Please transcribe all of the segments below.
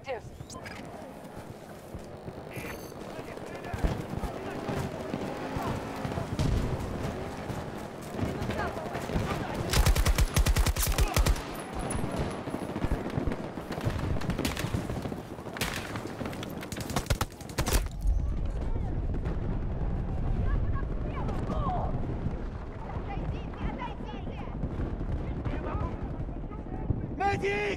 objectives. Medic!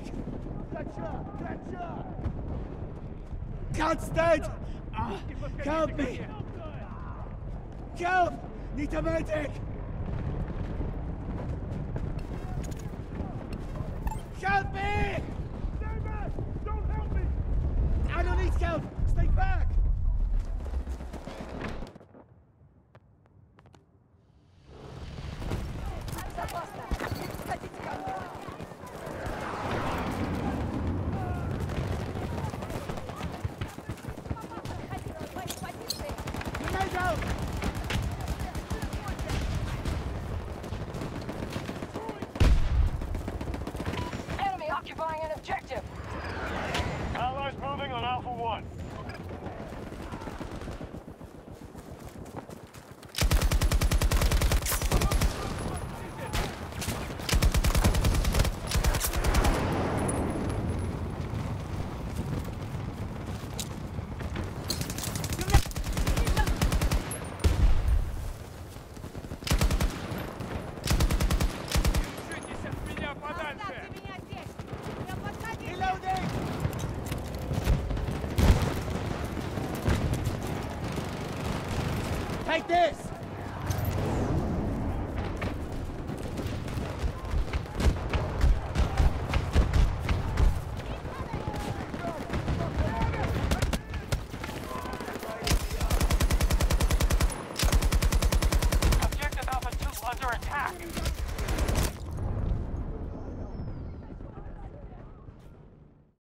Cat's dead! Help me! Help! Need a medic! Help me! Stay back! Don't help me! I don't need help! Stay back! Grenade out! Enemy occupying an objective. Allies moving on Alpha 1. Reloading! Take this! Objective Alpha 2 under attack.